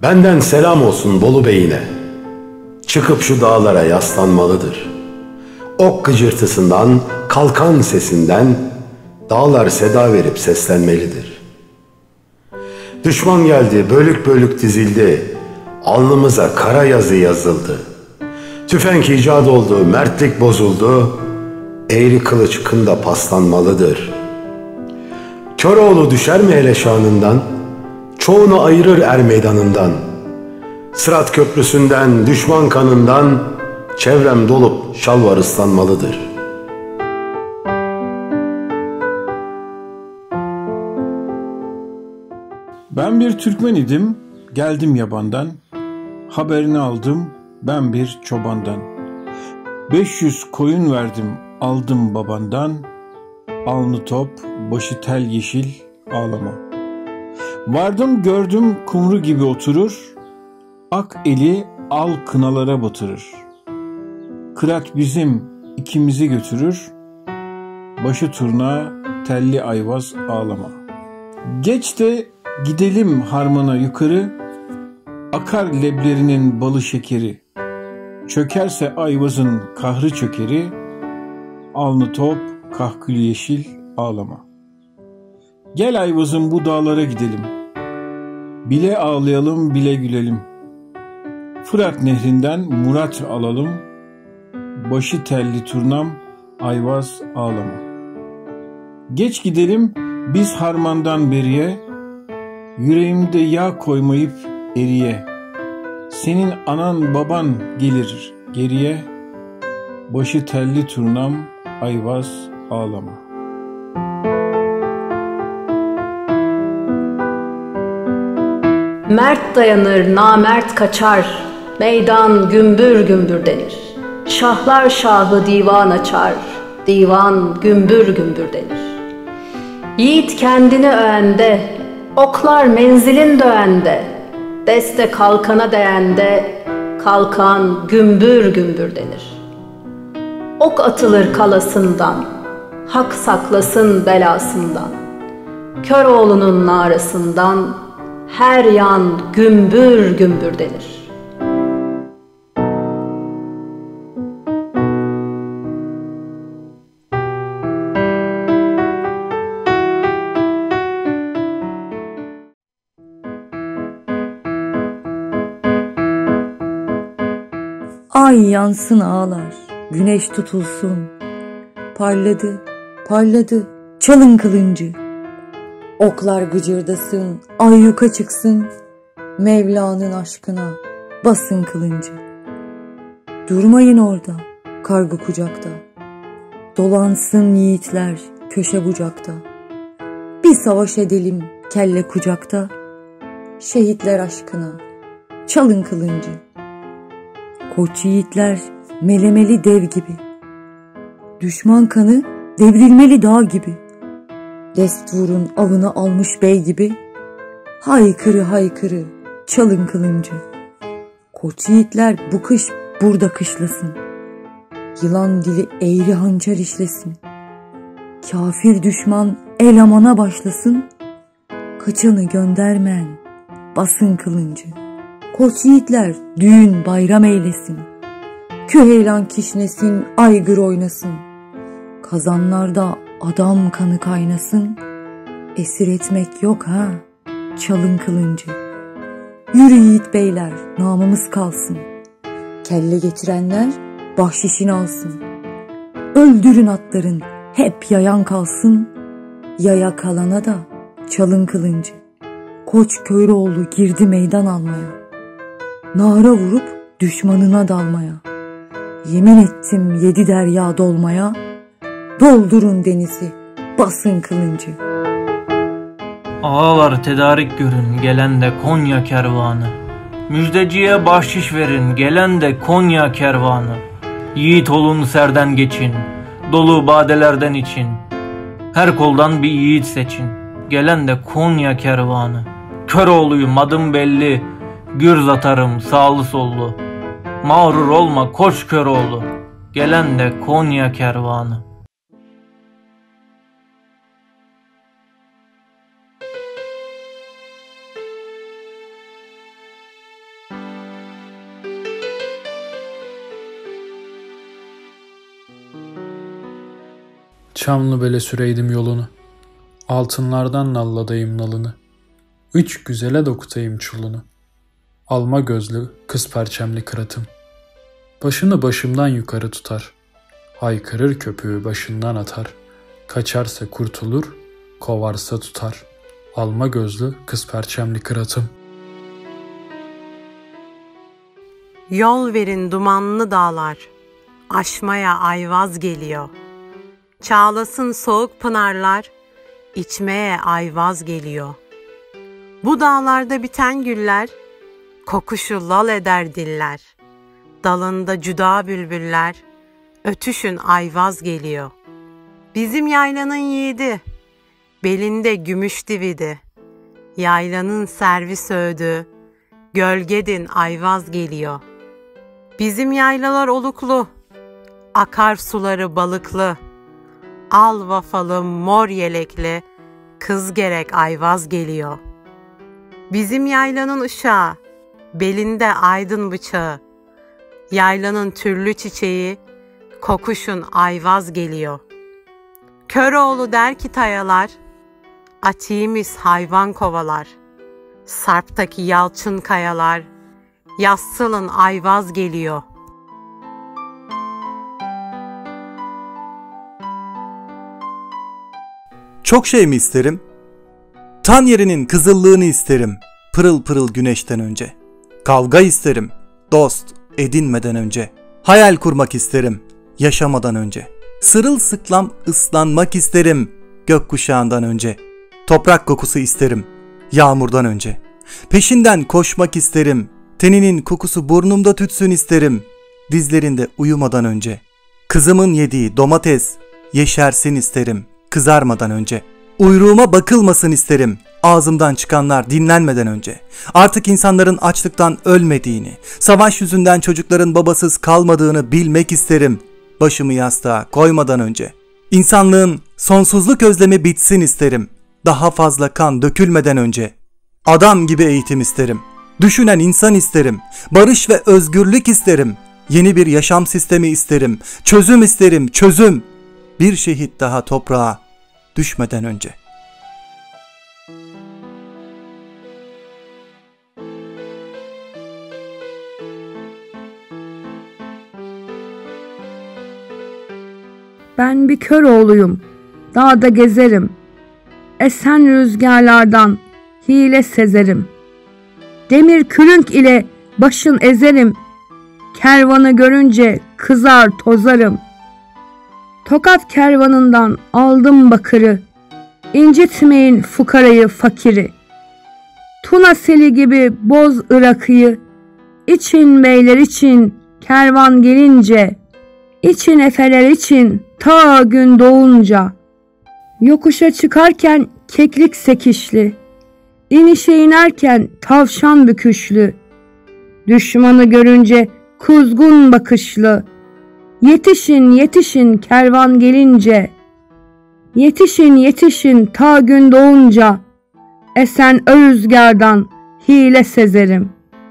Benden selam olsun Bolu Bey'ine. Çıkıp şu dağlara yaslanmalıdır. Ok gıcırtısından, kalkan sesinden dağlar seda verip seslenmelidir. Düşman geldi, bölük bölük dizildi. Alnımıza kara yazı yazıldı. Tüfenk icat oldu, mertlik bozuldu. Eğri kılıç kında paslanmalıdır. Köroğlu düşer mi hele şanından? Çoğunu ayırır er meydanından. Sırat köprüsünden, düşman kanından çevrem dolup şalvar ıslanmalıdır. Ben bir Türkmen idim, geldim yabandan. Haberini aldım ben bir çobandan. 500 koyun verdim aldım babandan. Alnı top, başı tel yeşil ağlama. Vardım gördüm kumru gibi oturur. Ak eli al kınalara batırır. Kırat bizim ikimizi götürür. Başı turna telli ayvaz ağlama. Geç de gidelim harmana yukarı. Akar leblerinin balı şekeri. Çökerse ayvazın kahrı çökeri. Alnı top kahkül yeşil ağlama. Gel ayvazın bu dağlara gidelim. Bile ağlayalım bile gülelim. Fırat nehrinden murat alalım. Başı telli turnam ayvaz ağlama. Geç gidelim biz harmandan beriye. Yüreğimde yağ koymayıp eriye. Senin anan baban gelir geriye. Başı telli turnam ayvaz ağlama. Mert dayanır, namert kaçar. Meydan gümbür gümbür denir. Şahlar şahı divan açar. Divan gümbür gümbür denir. Yiğit kendini öğende, oklar menzilin döğende. Deste kalkana değende, kalkan gümbür gümbür denir. Ok atılır kalasından, hak saklasın belasından. Köroğlu'nun narasından, her yan gümbür gümbür denir. Ay yansın ağlar, güneş tutulsun. Parladı, parladı, çalın kılıncı. Oklar gıcırdasın, ay yuka çıksın. Mevla'nın aşkına basın kılıncı. Durmayın orada, kargı kucakta. Dolansın yiğitler köşe bucakta. Bir savaş edelim kelle kucakta. Şehitler aşkına çalın kılıncı. Koç yiğitler melemeli dev gibi. Düşman kanı devrilmeli dağ gibi. Desturun avını almış bey gibi. Haykırı haykırı çalın kılıncı. Koç yiğitler bu kış burada kışlasın. Yılan dili eğri hançer işlesin. Kafir düşman el amana başlasın. Kaçanı göndermeyen basın kılıncı. Koç yiğitler düğün bayram eylesin. Küheylan kişnesin, aygır oynasın. Kazanlarda adam kanı kaynasın. Esir etmek yok ha, çalın kılıncı. Yürü yiğit beyler, namımız kalsın. Kelle getirenler bahşişini alsın. Öldürün atların, hep yayan kalsın. Yaya kalana da çalın kılıncı. Koç Köroğlu girdi meydan almaya. Nara vurup düşmanına dalmaya. Yemin ettim 7 derya dolmaya. Doldurun denizi, basın kılıncı. Ağalar tedarik görün, gelen de Konya kervanı. Müjdeciye bahşiş verin, gelen de Konya kervanı. Yiğit olun serden geçin, dolu badelerden için. Her koldan bir yiğit seçin, gelen de Konya kervanı. Köroğluyum adım belli, gürz atarım sağlı sollu. Mağrur olma koç Köroğlu, gelen de Konya kervanı. Çamlıbel'e süreydim yolunu, altınlardan nalladayım nalını. Üç güzele dokutayım çulunu, alma gözlü kız perçemli kıratım. Başını başımdan yukarı tutar, haykırır köpüğü başından atar. Kaçarsa kurtulur, kovarsa tutar, alma gözlü kız perçemli kıratım. Yol verin dumanlı dağlar, aşmaya ayvaz geliyor. Çağlasın soğuk pınarlar, içmeye ayvaz geliyor. Bu dağlarda biten güller, kokuşu lal eder diller. Dalında cüda bülbüller, ötüşün ayvaz geliyor. Bizim yaylanın yiğidi, belinde gümüş dividi. Yaylanın servis öğüdü, gölgedin ayvaz geliyor. Bizim yaylalar oluklu, akar suları balıklı. Al vafalı mor yelekli, kız gerek ayvaz geliyor. Bizim yaylanın uşağı, belinde aydın bıçağı. Yaylanın türlü çiçeği, kokuşun ayvaz geliyor. Köroğlu der ki tayalar, atiğimiz hayvan kovalar. Sarp'taki yalçın kayalar, yassılın ayvaz geliyor. Çok şey mi isterim? Tan yerinin kızıllığını isterim, pırıl pırıl güneşten önce. Kavga isterim, dost edinmeden önce. Hayal kurmak isterim, yaşamadan önce. Sırılsıklam ıslanmak isterim, gökkuşağından önce. Toprak kokusu isterim, yağmurdan önce. Peşinden koşmak isterim, teninin kokusu burnumda tütsün isterim, dizlerinde uyumadan önce. Kızımın yediği domates yeşersin isterim, kızarmadan önce. Uyruğuma bakılmasın isterim, ağzımdan çıkanlar dinlenmeden önce. Artık insanların açlıktan ölmediğini, savaş yüzünden çocukların babasız kalmadığını bilmek isterim, başımı yastığa koymadan önce. İnsanlığın sonsuzluk özlemi bitsin isterim, daha fazla kan dökülmeden önce. Adam gibi eğitim isterim, düşünen insan isterim, barış ve özgürlük isterim, yeni bir yaşam sistemi isterim, çözüm isterim, çözüm. Bir şehit daha toprağa düşmeden önce. Ben bir kör oğluyum, dağda gezerim. Esen rüzgarlardan hile sezerim. Demir külünk ile başın ezerim. Kervanı görünce kızar tozarım. Tokat kervanından aldım bakırı. İncitmeyin fukarayı fakiri. Tuna seli gibi boz Irak'ıyı. İçin beyler için kervan gelince. İçin efeler için ta gün doğunca. Yokuşa çıkarken keklik sekişli. İnişe inerken tavşan büküşlü. Düşmanı görünce kuzgun bakışlı. Yetişin yetişin kervan gelince. Yetişin yetişin ta gün doğunca. Esen o rüzgardan hile sezerim.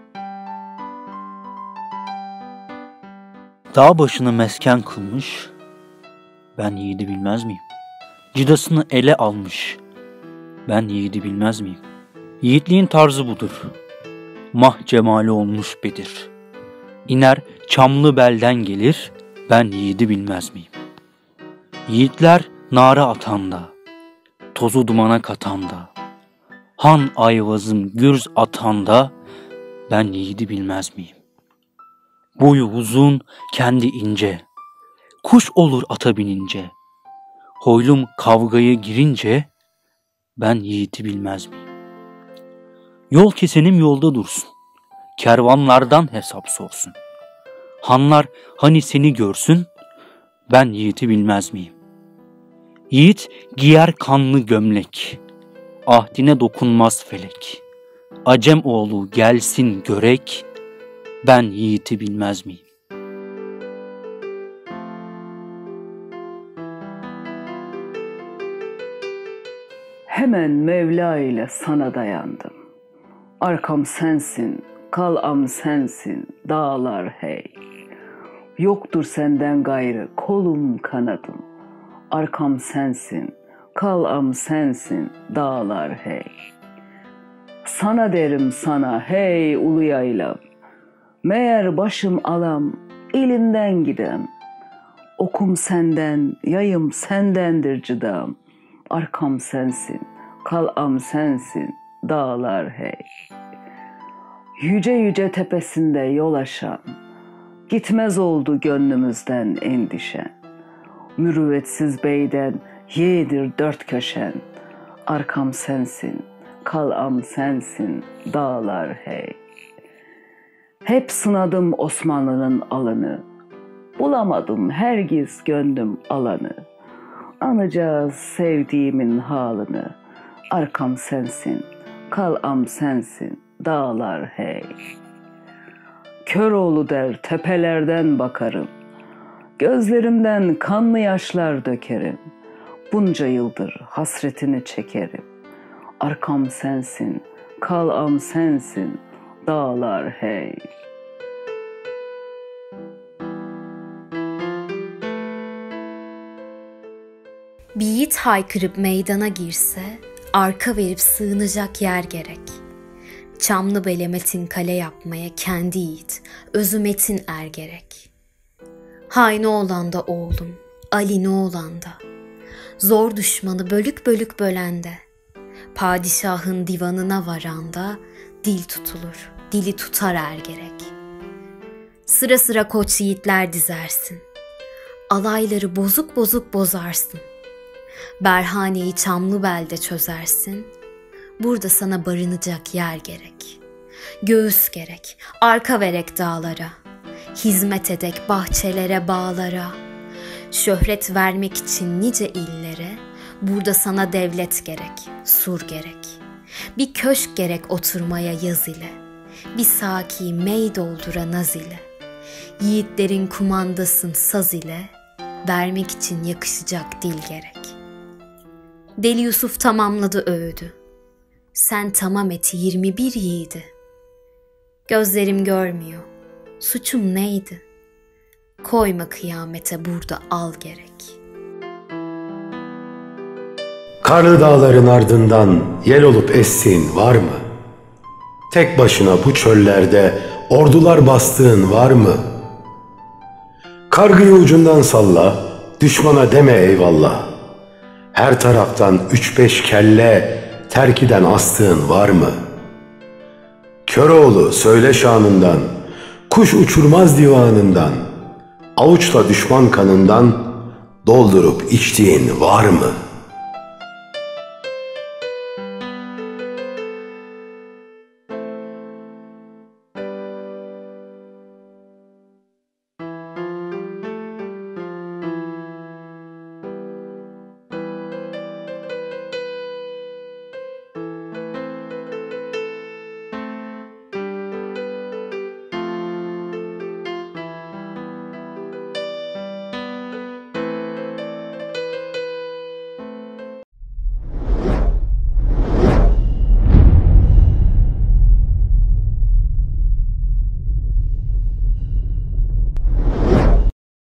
Dağ başını mesken kılmış, ben yiğidi bilmez miyim? Cidasını ele almış, ben yiğidi bilmez miyim? Yiğitliğin tarzı budur, mah cemali olmuş Bedir. İner çamlı belden gelir, ben yiğidi bilmez miyim? Yiğitler nara atanda, tozu dumana katanda, han ayvazım gürz atanda, ben yiğidi bilmez miyim? Boyu uzun, kendi ince, kuş olur ata binince, hoylum kavgaya girince, ben yiğidi bilmez miyim? Yol kesenim yolda dursun, kervanlardan hesap sorsun. Hanlar hani seni görsün, ben yiğidi bilmez miyim? Yiğit giyer kanlı gömlek, ahdine dokunmaz felek. Acem oğlu gelsin görek, ben yiğidi bilmez miyim? Hemen Mevla ile sana dayandım. Arkam sensin, kalam sensin, dağlar hey. Yoktur senden gayrı kolum kanadım. arkam sensin, kalam sensin dağlar hey. Sana derim sana hey ulu yaylam, meğer başım alam, elinden gidem. Okum senden, yayım sendendir cıdam, arkam sensin, kalam sensin dağlar hey. Yüce yüce tepesinde yol aşan, gitmez oldu gönlümüzden endişen. Mürüvvetsiz beyden yeğdir dört köşen, arkam sensin, kalam sensin dağlar hey. Hep sınadım Osmanlı'nın alını, bulamadım hergiz gönlüm alanı. Anacağız sevdiğimin halını, arkam sensin, kalam sensin dağlar hey. Köroğlu der tepelerden bakarım, gözlerimden kanlı yaşlar dökerim. Bunca yıldır hasretini çekerim, arkam sensin, kalam sensin dağlar hey. Bir yiğit haykırıp meydana girse, arka verip sığınacak yer gerek. Çamlı bele metin kale yapmaya kendi yiğit, özü metin er gerek. Hay ne olan da oğlum, Ali ne olan da, zor düşmanı bölük bölük bölende, padişahın divanına varanda, dil tutulur, dili tutar er gerek. Sıra sıra koç yiğitler dizersin, alayları bozuk bozuk bozarsın. Berhaneyi Çamlıbel'de çözersin, burada sana barınacak yer gerek. Göğüs gerek, arka verek dağlara, hizmet edek bahçelere bağlara. Şöhret vermek için nice illere, burada sana devlet gerek, sur gerek. Bir köşk gerek oturmaya yaz ile, bir saki mey doldura naz ile. Yiğitlerin kumandasın saz ile, vermek için yakışacak dil gerek. Deli Yusuf tamamladı öğüdü, sen tamam et 21 yiğidi. Gözlerim görmüyor, suçum neydi? Koyma kıyamete burada al gerek. Karlı dağların ardından yel olup essin var mı? Tek başına bu çöllerde ordular bastığın var mı? Kargıyı ucundan salla, düşmana deme eyvallah. Her taraftan 3-5 kelle terkiden astığın var mı? Köroğlu söyle şanından, kuş uçurmaz divanından, avuçla düşman kanından doldurup içtiğin var mı?''